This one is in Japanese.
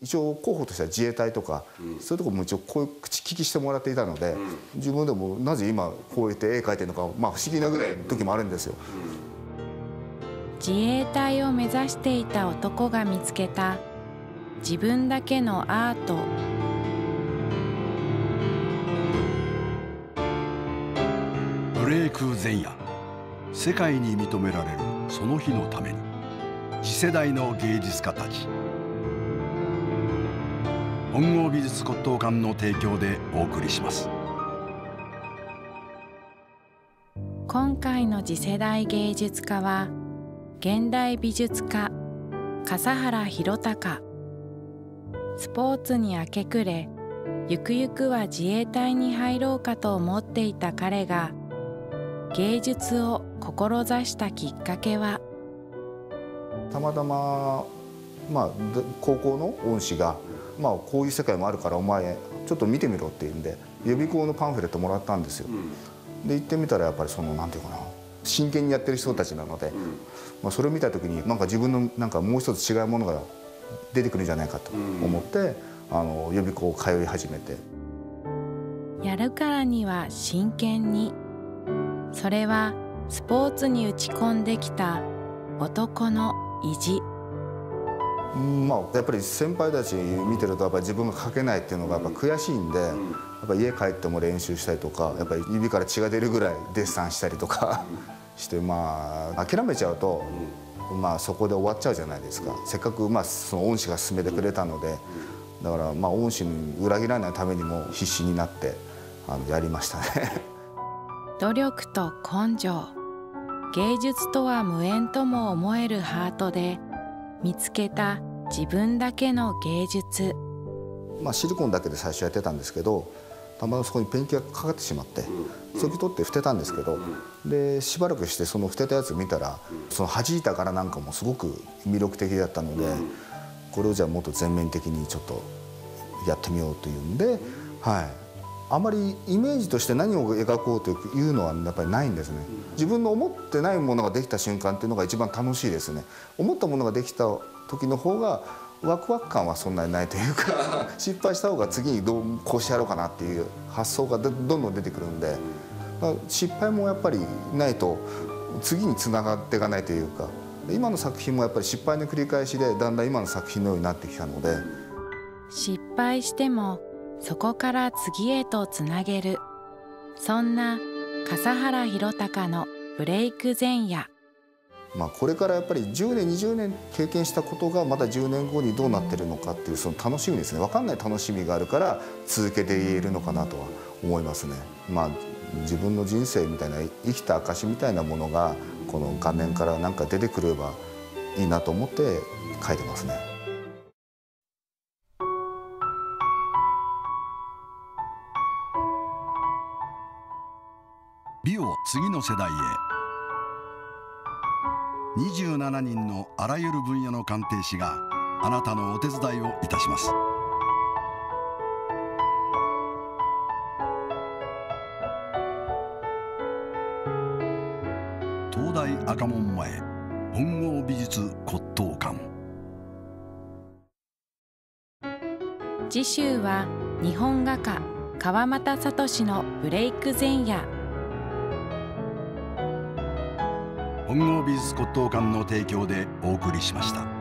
一応候補としては自衛隊とか、そういうところも一応こういう口利きしてもらっていたので、自分でもなぜ今こうやって絵描いてるのか、不思議なぐらいの時もあるんですよ。 自衛隊を目指していた男が見つけた自分だけのアート。 ブレイク前夜、世界に認められるその日のために、次世代の芸術家たち。本郷美術骨董館の提供でお送りします。 今回の次世代芸術家は現代美術家笠原弘隆。スポーツに明け暮れ、ゆくゆくは自衛隊に入ろうかと思っていた彼が芸術を志したきっかけは、 たまたま、高校の恩師が、こういう世界もあるからお前ちょっと見てみろって言うんで、予備校のパンフレットもらったんですよ。で行ってみたらやっぱりなんていうかな、真剣にやってる人たちなので、それを見た時に自分のもう一つ違うものが出てくるんじゃないかと思って、予備校通い始めて。 やるからには真剣に。それはスポーツに打ち込んできた男の意地。 やっぱり先輩たち見てるとやっぱり自分が描けないっていうのがやっぱ悔しいんで、やっぱ家帰っても練習したりとか、やっぱり指から血が出るぐらいデッサンしたりとかして、諦めちゃうと、そこで終わっちゃうじゃないですか。せっかくその恩師が勧めてくれたので、だから恩師に裏切らないためにも必死になってやりましたね。 努力と根性、芸術とは無縁とも思えるハートで見つけた自分だけの芸術。 シリコンだけで最初やってたんですけど、たまたまそこにペンキがかかってしまって、そぎ取って捨てたんですけど、でしばらくしてその捨てたやつ見たら、その弾いた柄なんかもすごく魅力的だったので、これをじゃあもっと全面的にちょっとやってみようというんで、あまりイメージとして何を描こうというのはやっぱりないんですね。自分の思ってないものができた瞬間っていうのが一番楽しいですね。思ったものができた時の方がワクワク感はそんなにないというか失敗した方が次にこうしてやろうかなっていう発想がどんどん出てくるんで、失敗もやっぱりないと次につながっていかないというか、今の作品もやっぱり失敗の繰り返しでだんだん今の作品のようになってきたので、 失敗してもそこから次へとつなげる、そんな笠原弘隆のブレイク前夜。 これからやっぱり10年20年経験したことがまた10年後にどうなってるのかっていうその楽しみですね。分かんない楽しみがあるから続けて言えるのかなとは思いますね。自分の人生みたいな生きた証みたいなものがこの画面からなんか出てくればいいなと思って書いてますね。 美を次の世代へ。27人のあらゆる分野の鑑定士があなたのお手伝いをいたします。東大赤門前本郷美術骨董館。 次週は日本画家川又聡のブレイク前夜。 本郷美術骨董館の提供でお送りしました。